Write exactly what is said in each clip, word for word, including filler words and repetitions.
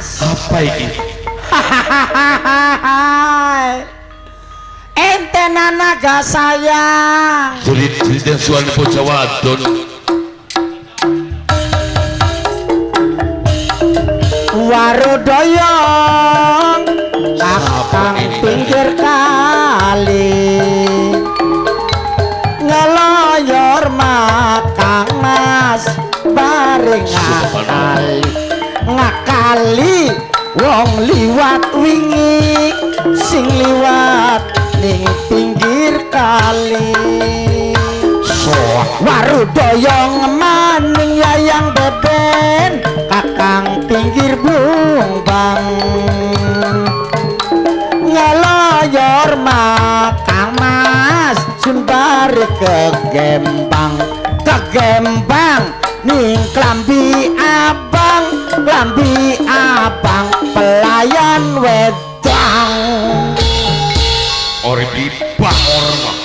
Mas. Apa ini? Ente nanaga sayang. Jerit-jerit dan suara bocah wadon. Warudoyong kakang pinggir kali ngeloyor makang Mas bareng ngakali ngakali wong liwat wingi sing liwat ning pinggir kali soah warudoyong maning yayang beben kakang pinggir bumbang ngeloyor makang Mas sumbare kegembang kegembang ning klambi abang klambi abang pelayan wedang Ori di bangor mah.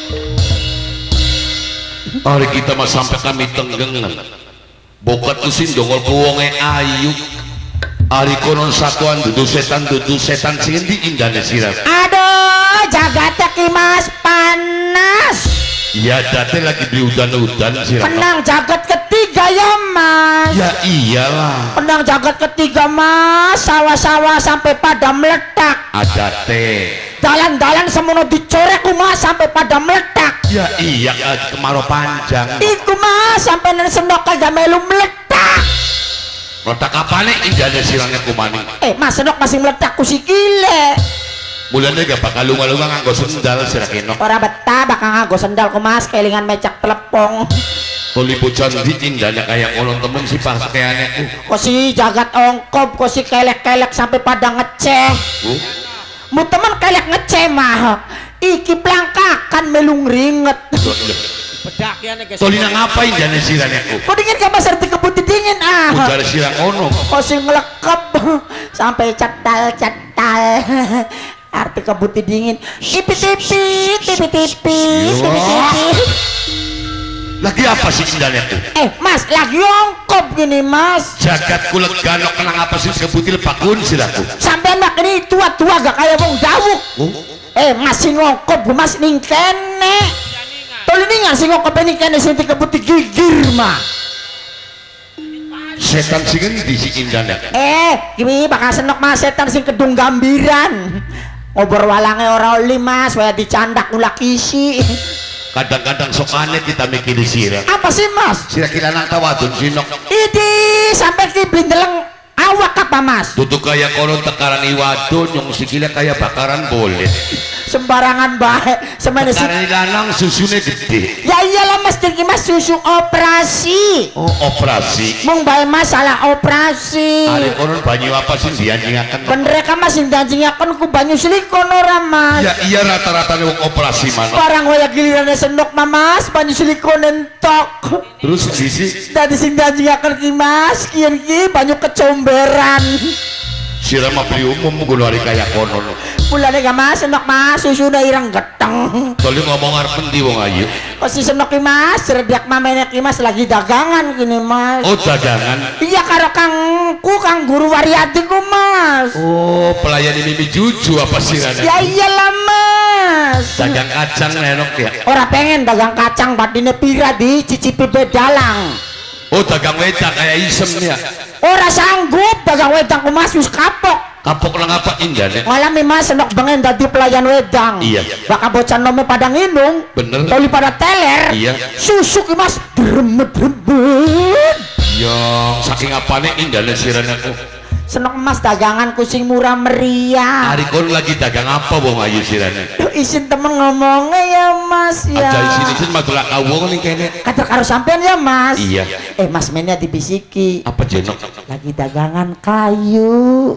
Hari kita mah sampai kami tenggengan. Bokat usin dongol kuwonge ayu. Ari konon satuan dudu setan dudu setan sing di Indonesia. Aduh jagatnya ki Mas panas. Ya date lagi di udan-udan sih. Penang jagat ketiga ya Mas. Ya iyalah. Penang jagat ketiga Mas, sawah-sawah sampai pada meledak. Ada teh. Dalan-dalan semono dicorek ku Mas sampai pada meledak. Ya iya kemarau panjang. Iku Mas sampai nang sendok kagak melu meledak. Meledak apa nih Indonesia kumani? Eh Mas sendok masih meledak ku sikile. Mulanya gak bakal lunga-lunga nganggo sendal sira kena. Ora betah bakal nganggo sendal ku Mas kelingan mecak telepong. Tuli bocah di indahnya kayak kolon temen si pakaiannya. Kok si jagat ongkop, kok si kelek-kelek sampai pada ngeceh. Uh? Mu temen kelek ngeceh mah. Iki plangkakan melung ringet. Bedak ya nih guys. Tolina ngapain jane sirane aku? Kok dingin gak Mas arti keputih dingin ah. Ujar sirang ono. Kok si ngelekep sampai cetal-cetal. Arti keputih dingin. Tipit-tipit, tipit-tipit, tipit-tipit. Lagi apa sih indahnya aku? Eh Mas, lagi ongkop gini Mas. Jagat kulegano kenang apa sih kebutil pakun siraku? Sampai anak ini tua-tua gak kayak wong dawuk. Oh? Eh masih ngongkop Mas ning kene. Tolong ningan sing ngongkop ning kene sing dikebut gigir mah. Setan sing endi si indahnya? Eh, kimi bakal senok Mas setan sing kedung gambiran. Ngobrol walange ora oli Mas, waya dicandak ulak isi. Kadang-kadang sok aneh kita mikir sira. Apa sih Mas? Sira kira nang tawadun sinok. Idi sampai ki blindeleng awak apa Mas? Tutuk kayak kolon tekaran iwadon yang sikile kayak bakaran boleh. Sembarangan baik semene si Tekaran lanang susunya gede. ya iyalah Mas iki Mas susu operasi. Oh operasi. Mung bae masalah operasi. Ada kolon banyu apa sih dianjingaken? Bener kan Mas sing dianjingaken ku banyu silikon ora Mas. Ya iya rata-rata wong operasi mana. Barang waya gilirane sendok mah Mas banyu silikon entok. Terus sisi Dadi sing dianjingaken ki Mas kian ki banyu kecomberan. sira mah beli umum kulo hari kaya kono. Mulane gak Mas sendok Mas susuna ireng geteng. Toli ngomong arep endi wong ayu? Kok si sendok ki Mas redak mamene ki Mas lagi dagangan gini Mas. Oh dagangan. Iya karo Kang ku Kang Guru Waryati ku Mas. Oh pelayan ini mi juju apa sirane? Ya iyalah Mas. Dagang kacang enok ya. Ora pengen dagang kacang batine pira di cicipi bedalang. Oh dagang wedang kayak isem ya. Ora sanggup dagang wedang ku Mas wis kapok. Kapok nang apa indahnya? Ngalami Mas sendok bengen dadi pelayan wedang. Iya. Bakal bocah nome pada nginung. Bener. Toli pada teler. Iya. Susu ki Mas diremet-remet. Yang saking apane indahnya sirane aku. Senok Mas dagangan kucing murah meriah. Hari kon lagi dagang apa wong ayu sirane? Duh, izin temen ngomongnya ya Mas ya. Aja sini sini masalah kawo nih kayaknya. Kata karo sampean ya Mas. Iya. Eh Mas mainnya dibisiki. Apa jenok? Lagi dagangan kayu.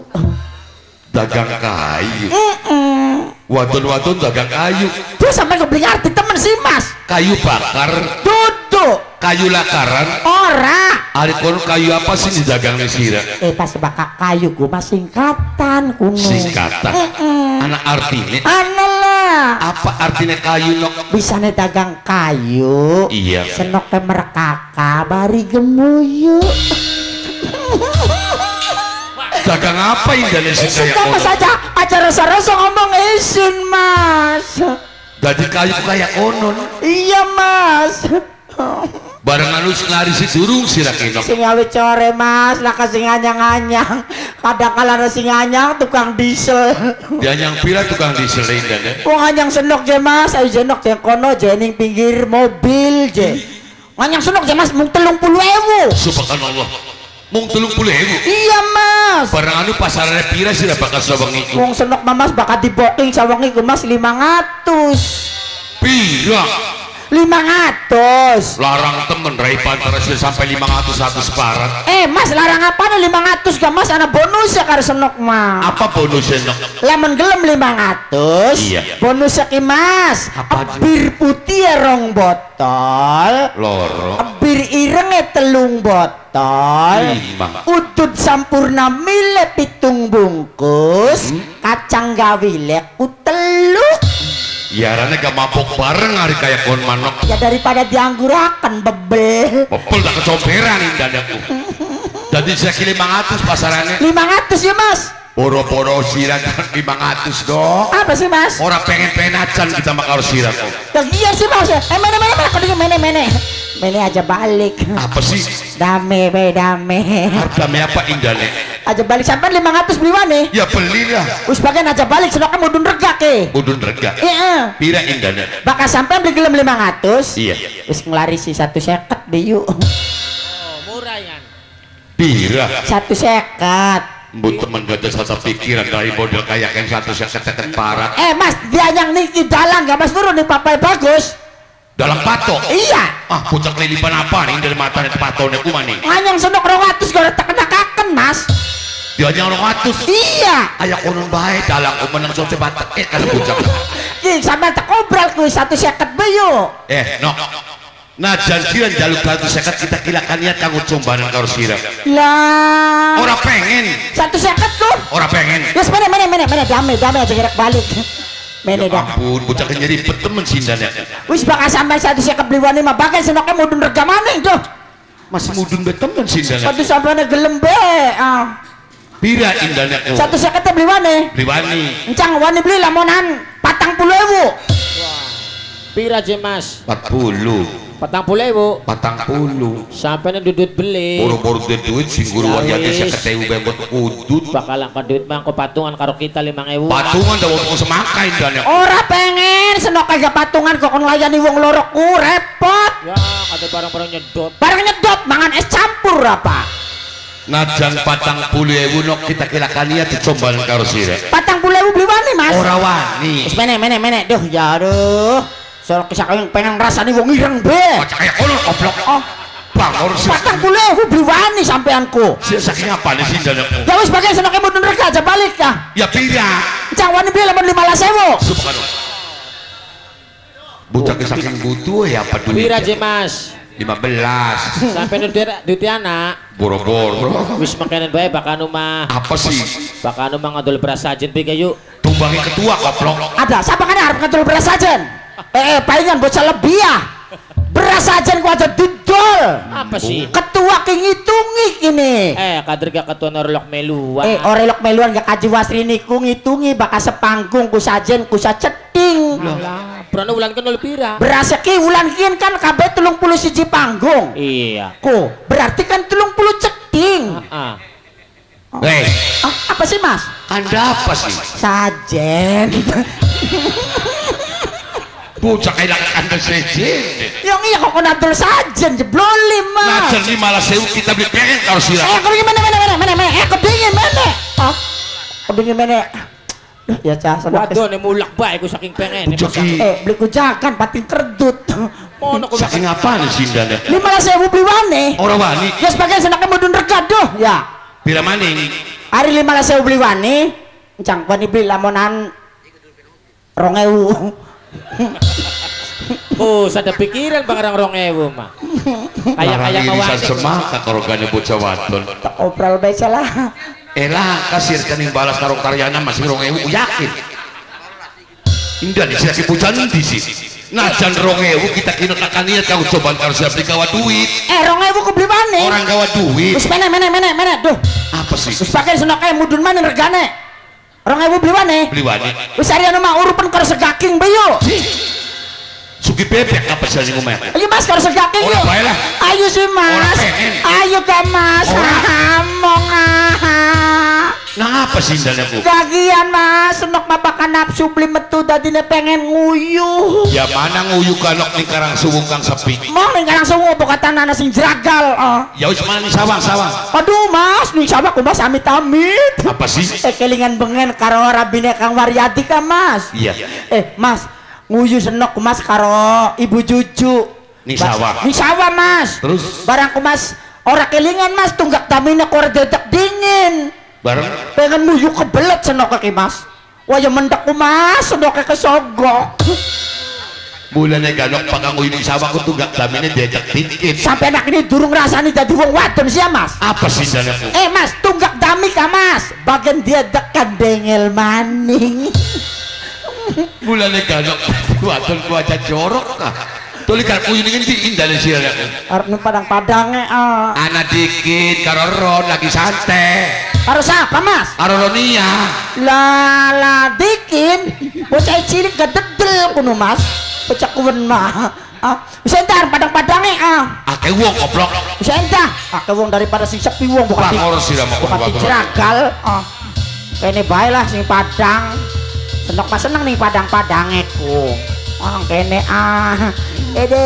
Dagang kayu. Mm-mm. Wadon-wadon dagang kayu. Tuh sampai kebeli arti temen sih Mas. Kayu bakar. Duduk. Kayu lakaran. Ora. Hari kono kayu apa sih di dagang sira? Eh pas bakal kayu gua Mas singkatan kuno. Singkatan. Mm-mm. Anak artinya. Analah. Apa artinya kayu nok? Bisa nih dagang kayu. Iya. Senok ke merekaka bari gemuyu. dagang apa Indonesia Isin kayak mas konon? aja aja rasa-rasa ngomong isin mas. Jadi kayu kayak konon. Iya mas. Barang anu lari si durung sira kinok. Sing gawe core mas, lah sing anyang-anyang. Kadang kala ada sing anyang tukang diesel. Dia yang pila tukang diesel indah deh. Wong anyang senok je mas, ayo jenok je kono je ning pinggir mobil je. Anyang senok je mas mung telung puluh ewu. Subhanallah. Mung telung puluh ewu. Iya mas. Barang anu pasarnya pira sira bakal sawengi iku. Wong senok mamas bakal diboking sawengi ku mas lima ratus. Pira? lima ratus. Larang temen rai pantara sih sampai lima ratus seratus parat. Eh mas larang apa nih lima ratus gak mas ana bonus ya karo senok mah. Apa bonusnya nok? Lemon gelem lima ratus. Iya. Bonus ki mas. Apa itu? Bir putih ya rong botol. Loro. Bir irenge telung botol. Lima. Udud sampurna mile pitung bungkus. Hmm? Kacang gawilek utelu. Ya rane gak mabok bareng hari kayak kon manok. Ya daripada dianggurakan bebel. Bebel tak kecomberan ini dadaku. Jadi saya lima ratus pasarannya. lima ratus ya mas. Boro-boro sirah lima ratus dong. Apa sih mas? Orang pengen penacan kita makar sirah kok. Ya, iya sih mas. Eh mene mene mene. Kau mene mene. Mene aja balik. Apa sih? Dame be dame. Harganya apa indahnya? Aja balik sampai lima ratus beli wane. Ya belilah. Wis bagian aja balik sedoknya mudun rega ke. Budun rega. Iya. Pira indahnya? Bakal sampai beli gelem lima ratus. Iya. Wis ngelarisi satu seket deh yuk. Oh, murah ya. Pira. Satu seket. Bu teman gak ada satu pikiran dari model kayak yang satu seketekan parah. Eh mas dia yang niki dalang gak mas turun nih papai bagus. Dalam patok. Iya. Ah pucak lilipan apa nih dari matanya patone kuma nih. Nganyang senok rongatus gak tak kena kaken mas. Dia hanya orang ratus. Iya. Ayah konon baik dalam kumenang soce batak. Eh kalau pucak. Ih sampai tak obral kuy satu seket bayu. Eh no. Nah janjian jaluk satu seket kita kilakan niat kanggo combanan karo sirah. Lah. Orang pengen. Satu seket tuh. Orang pengen. Yes mana mana mana mana damai damai aja gerak balik. Mana Ya dah. ampun, bocah nyari temen sindannya. Wis bakal sampai satu seket beli wani mah bakal senoknya mudun rega mana itu. Masih mudun betemen sindannya. Satu sampai gelem be. Ah. Pira indahnya kok. Satu seketnya beli wani. Beli wani. Encang wani beli lamonan patang puluh ewu. Pira je mas? Empat puluh. Patang puluh ewu. Patang puluh. Sampai dudut beli. Boro-boro de duit sing guru Ya wayate wis. seket ewu bebot udut. Bakal angkat duit mah kok patungan karo kita lima ewu. Patungan dah wong semangka indahnya. Ora pengen senok aja patungan kok nglayani wong loro ku repot. Ya ada barang-barang nyedot. Barang nyedot mangan es campur apa? Najan patang puluh ewu nok kita kilakan niat dicombalan karo sirah. Patang puluh ewu beli wani mas. Ora wani. Wis mene mene mene duh ya aduh. Soal kesakang pengen rasani wong ireng be. Kocak kayak kono goblok. Oh, Bangor sih. patang puluh ewu beli wani sampeanku. Sih saking apa nih sindahnya kok. Ya wis bagian senoknya mudun rega aja balik ya. Ya pira. Encang wani beli lamun lima belas ewu. Subhanallah. Bocah saking butuh ya apa duit. Pira je mas? lima belas. Sampai dudut duit anak. Boro-boro. Wis makanan bae bakal rumah. Apa sih? Bakal rumah ngadol beras sajen pi yuk. Tumbangi ketua goblok. Ada siapa kan harap ngetul beras sajen? Eh, eh palingan bocah lebih ya. Beras sajen ku aja didol. Apa sih? Ketua ki ngitungi ini. Eh kader gak ketua norlok meluan. Eh, orelok meluan gak kaji wasrini ku ngitungi bakal sepanggung ku sajen ku saceting. Alah, berana ulan kan nol pira. Beras ki ulan kian kan kabeh telung puluh siji panggung. Iya. Ku, berarti kan telung puluh ceting. Ah. Hei, Ah, apa sih mas? Anda apa sih? Sajen. Bocah kayak Anda sejen. Yang iya kok nadol sajen jeblolim mas. Najan lima belas sewu kita beli pengen karo Eh, sirah. kau dingin mana mana mana mana mana. Eh, kau dingin mana? Ah, kau dingin mana? Duh, ya cah sadap. Waduh nih mulak bae ku saking pengen. Bocah ki. Eh, beli kujakan pating kerdut. Mono ku Saking apa nih sindahnya? Lima belas ewu beli wane. Orang wani. Ya sebagian senaknya mudun rega doh ya. Bila maning. Hari lima belas ewu beli wane. Encang wani beli lamonan rong ewu. Oh, sada pikiran bang orang rong ewu mah. Kayak kayak irisan mawani. semangka karo gane bocah wadon. Tak opral bae salah. Elah kasir kan yang balas karo karyana masih rong ewu yakin. Indah di sisi bocah nanti sih. najan rong ewu kita kino takkan niat kau coba karo siap dikawa duit. Eh rong ewu ku beli mana? Orang gawa duit. Wis mene mene mene mene duh. Apa sih? Wis pakai senok kayak mudun mana regane? Rong ewu beli mana? Beli wani. Wis ari anu mah urupan karo segaking bayo. Sugi bebek apa sih ngomong? Ayo Mas karo segaking yuk. Ora bae lah. Ayo sih Mas. Ayo Kak Mas. Ngomong ah. Nah apa sih indahnya bu? Gagian Mas, senok mapakan nafsu beli metu dadine pengen nguyuh. Ya mana nguyuh kanok ning karang suwung kang sepi. Mau ning karang suwung apa katana sing jragal. Oh. Ya wis mana ning sawang sawang. Aduh Mas, ning sawang ku Mas amit-amit. Apa sih? Eh kelingan bengen karo rabine Kang Waryadi ka Mas. Iya. Eh Mas, nguyuh senok ku Mas karo Ibu Juju. Ning sawah. Ning sawah Mas. Terus barang ku Mas ora kelingan Mas tunggak tamine ku ora dedek dingin. Bareng Pengen nguyuh kebelet senok ke Mas. Wah ya mendek ku Mas, senok kesogok. Mulane ganok pakang nguyuh ning sawah ku tunggak damine diajak dikit. Sampai anak ini durung rasani dadi wong wadon sih ya Mas. Apa sih indahnya bu? Eh Mas, tunggak dami ka Mas. Bagian dia dekan dengel maning. Mulane ganok wadon ku aja jorok kah? Tuli kan uyun ini indah sih ya. Arep ning padang-padange ah. Anak dikit karo Ron lagi santai. Karo siapa Mas? Karo Ronia. Lah lah dikin. Bocah cilik gededel kuno Mas. Bocah kuwen mah. Ah, wis entar padang-padange ah. Akeh wong goblok. Wis entar. Akeh wong daripada sing sepi wong bukan di. Bangor sirama Bukan diceragal. Ah. Kene bae lah sing padang. Seneng pas seneng nih padang-padange ku. Ah kene ah. Ede.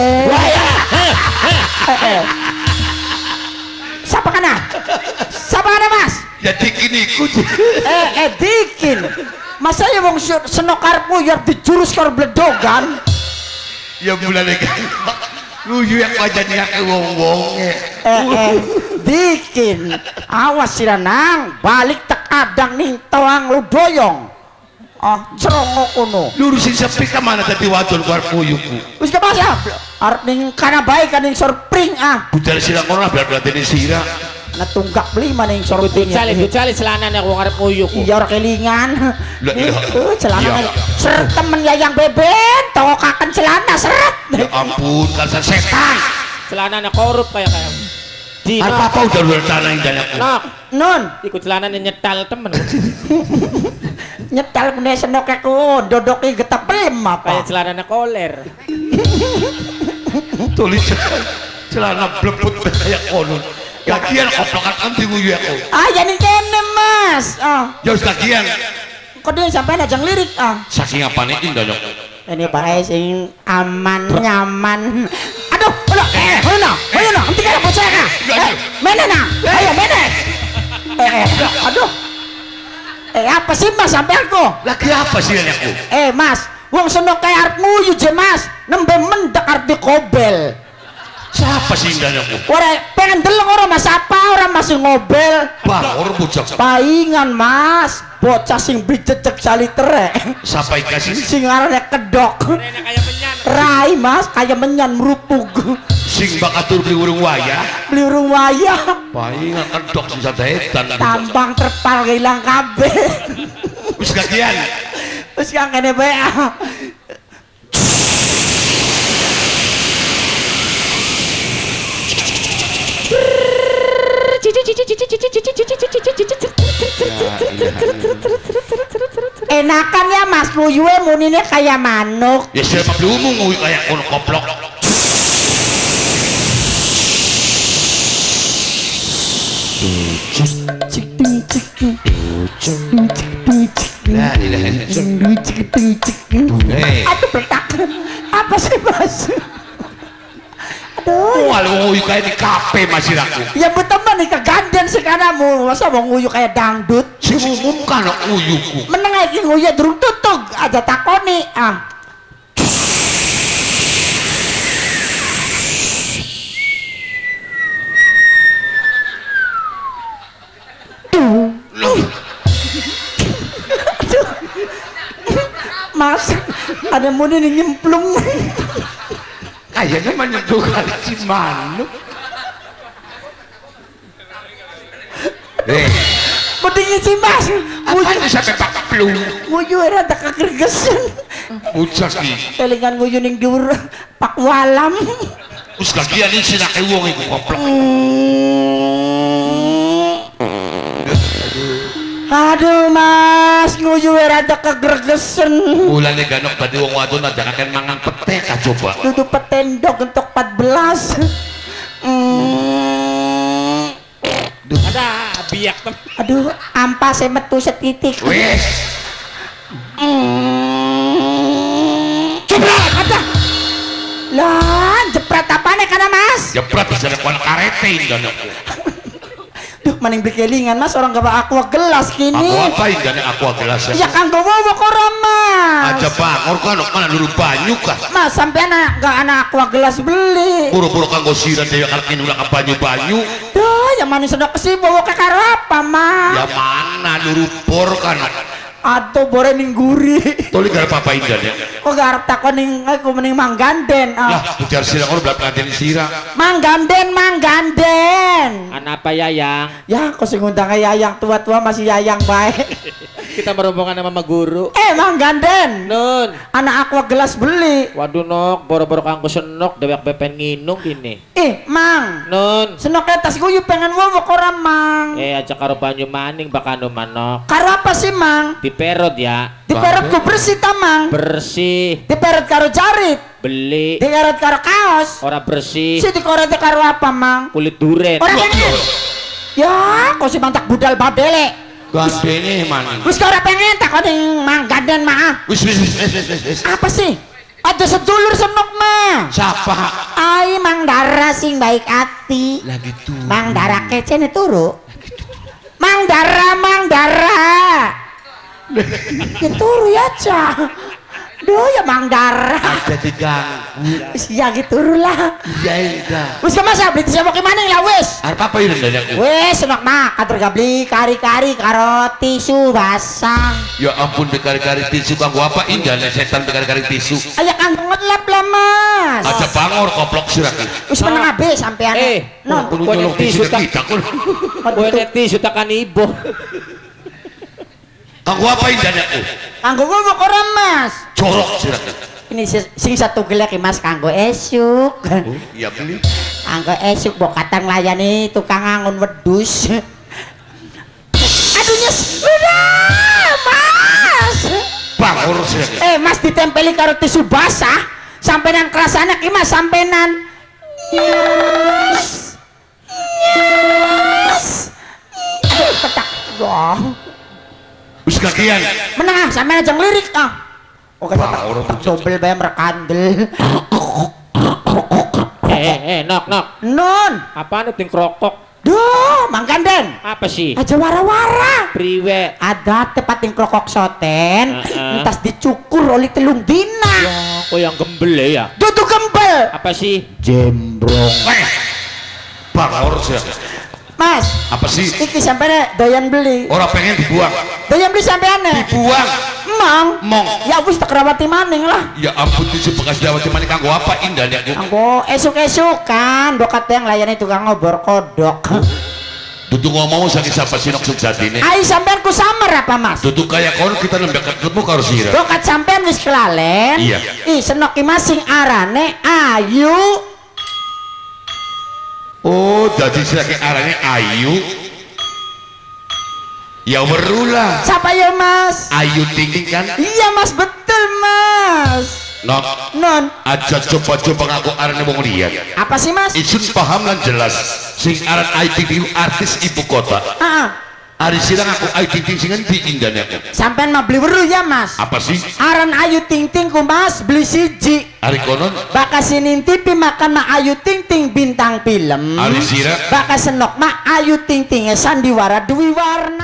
Siapa kana? Siapa kana Mas? Ya dikin ikut. Eh eh dikin. Masa ya wong senok karepmu ya dijurus karo bledogan. Ya mulane kan. Luyu yang wajahnya ke wong-wong. Eh eh dikin. Awas sira nang, balik tek adang ning toang lu doyong. Ah, cerongok kono. Lurusin sepi ka mana dadi wadon kuar puyuku. Wis ke Mas ya. Arep ning kana bae kan ning sorpring ah. Budal sira kono biar berarti sira. Nah tunggak beli mana yang sorpring. Cali cali celana nek wong arep uyuk. Iya ora kelingan. Lah iya. Eh celana seret temen Yayang Beben, tokaken celana seret. Ya ampun, kan setan. Celana nek korup kayak kayak. Dino. Apa apa udah udah tanah indahnya. Nok, Nun, iku celana nyetal temen. nyetel punya senoke ku dodoknya getepelem apa? Kayak celana koler. Tulis celana blebut kayak konon. Lagian oplokan anti nguyu aku. Ah jadi kene Mas. Ah. Ya wis lagian. Kok dia sampai aja ngelirik ah. Saking apane indah dong. Ini bae sing aman nyaman. Aduh, aduh, eh, ayo ayo no, nanti kayak bocah kah? Eh, mana nah? Ayo mana? Eh, eh, aduh. Eh apa sih Mas sampai aku? Lagi apa sih anakku? Eh Mas, wong senok kayak arep nguyu je Mas, nembe mendek arep dikobel. Siapa sih indahku? Ora pengen deleng ora Mas apa ora masih ngobel. Bangor bocah. Paingan Mas, bocah sing blicecek salitere. Sampai kasih Sing arane kedok. Kayak menyan. Rai Mas, kayak menyan merupug. sing bakatur beli urung wayah. Beli urung wayah. Paingan kedok sing sadaedan. Tampang terpal ilang kabeh. Wis gagian. Wis kang kene bae. Enakan ya Mas nguyuhe munine kayak manuk. Ya siapa beli umum nguyu kayak kono koplok. Lah ilaha illallah. Aduh betak. Apa sih Mas? Aduh. Wah, lu nguyu kayak di kafe masih aku. Ya betul mah nih keganden sekanamu. Masa mau nguyu kayak dangdut? Si umum kan nguyuku. Meneng lagi nguyu durung tutug aja takoni ah. Mas, ada muni nih nyemplung. Kayaknya menyentuh kali si manuk. Eh, Mending si Mas. apa ini sampai pak plung? Nguyu era tak kegergesan. Ucak ki. Kelingan ko yun yung dur pakwalam. Terus kagian ini sinake wong iku koplok. Aduh mas, nguyu rada kegregesen. Mulane ganok tadi wong wadon aja kakek mangan pete ka coba. Duduk petendok untuk empat belas. Hmm. Ada biak tem. Aduh, ampas saya metu setitik. Wes. Hmm. Jepret, ada. Lah, jepret apa nih kana mas? Jepret bisa ada kuan karete ganok. Duh, maning beli kelingan mas, orang gak aqua gelas kini. Aku apa ini aqua gelas Ya kan gue mau koran mas. aja bangor kan mana dulu banyu kah? Mas sampai anak gak anak aqua gelas beli. Buru-buru kanggo sirah dewe kartin ulah ke banyu-banyu. Duh, yang mana sedok kesini bawa ke karo apa mas? Ya mana dulu por kan? Atau bore ning guri. Toli garap apa indah ya? Kok garap takon ning aku mending mangganden. Lah, ujar sirah kalau belak ngatin sirah. Mangganden, mangganden. Anak apa Yayang? Ya, kok sing ngundang Yayang tua-tua masih Yayang baik. Kita merombongan sama Mama Guru. Eh, mangganden. Nun. Anak aqua gelas beli. Waduh nok, boro-boro kanggo senok dewek bepen nginung gini. Eh, Mang. Nun. Senok tas gue pengen wawo koran, Mang. Eh aja karo banyu maning bakano manok. Karo apa sih, Mang? Diperot ya. Diperut ku bersih tamang. Bersih. Diperut karo jarit. Beli. Diperut karo kaos. Ora bersih. Si dikorek karo apa, Mang? Kulit duren. Ora pengen. Ya, kok si mantak budal badele. Gandene mana? Wis ora pengen takon ning Mang Ganden mah. Wis wis wis wis wis wis. Apa sih? Ada sedulur senok mah. Siapa? Ai Mang Dara sing baik hati. Lagi tuh. Mang Dara kecene turu. Mang Dara, Mang Dara. Ya turu ya, Cah. Duh ya Mang Dara. Ada diganggu. Wis ya gitu lah. Iya enggak. Wis ke masa beli siapa ke maning lah wis. Arep apa ini ndadakku? Wis senok mah katur gabli kari-kari karo tisu basah. Ya ampun bekari-kari tisu kanggo apa indah nek setan bekari-kari tisu. Aya kang ngelap lah Mas. Aja bangor koplok sirah. Wis meneng abe sampean. Eh, non. Kau nek tisu tak kita kun. Kau nek tisu tak kan ibu. Kanggo apa indah ndadakku? Kanggo ngomong orang Mas. Jorok sirah. Ini si- sing satu gelek Mas kanggo esuk. Oh, iya beli. Kanggo esuk mbok katang layani tukang angon wedhus. Aduh nyes. Udah, Mas. Bangor sirah. Eh, Mas ditempeli karo tisu basah. Sampenan kerasane ki Mas sampenan. Yes. Yes. Aduh, petak. Wah. Wis kagian. Menang ah, sampean aja ngelirik ah. Oke, Wah, orang tak dobel bayam rekandel. Eh, eh, eh, nok, nok. Non. Apaan itu krokok? Duh, Mang Ganden. Apa sih? Aja wara-wara. Priwe. Ada tepat yang krokok soten, Uh-uh. entas dicukur oleh telung dina. Ya, kok yang gembel ya? Duduk gembel. Apa sih? Jembrong. Eh. Bangor sirah. Mas, Apa sih? iki sampean doyan beli. Orang pengen dibuang. Doyan beli sampean. Dibuang. Emang. Mong. Ya wis tak kerawati maning lah. Ya ampun tisu bekas dawat cuman kanggo apa indah ndadakku? Anggo esuk-esuk kan dokat yang layani tukang ngobor kodok. Dudu ngomong sakit siapa sinok sejatine. Ai sampean ku samar apa Mas? Dudu kaya kono kita nembak ketemu karo sirah. Dokat sampean wis kelalen. Iya. Ih senok ki masing arane Ayu. Oh, jadi sirah ke arahnya Ayu. Ya berulah. Siapa ya Mas? Ayu tinggi kan? Iya Mas, betul Mas. Nok. Non, Aja coba-coba ngaku arahnya wong liat. apa sih Mas? Isun paham lan jelas. Sing aran Ayu tinggi artis ibu kota. Ah, Ari sirah ngaku Ayu tinggi sing endi indahnya. sampean mah beli weruh ya Mas. Apa sih? Aran Ayu Ting Ting ku Mas beli siji. Ari konon Baka sinin T V makan mah Ayu Ting Ting bintang film. Ari sirah Baka senok mah Ayu Ting Ting sandiwara Dwi Warna.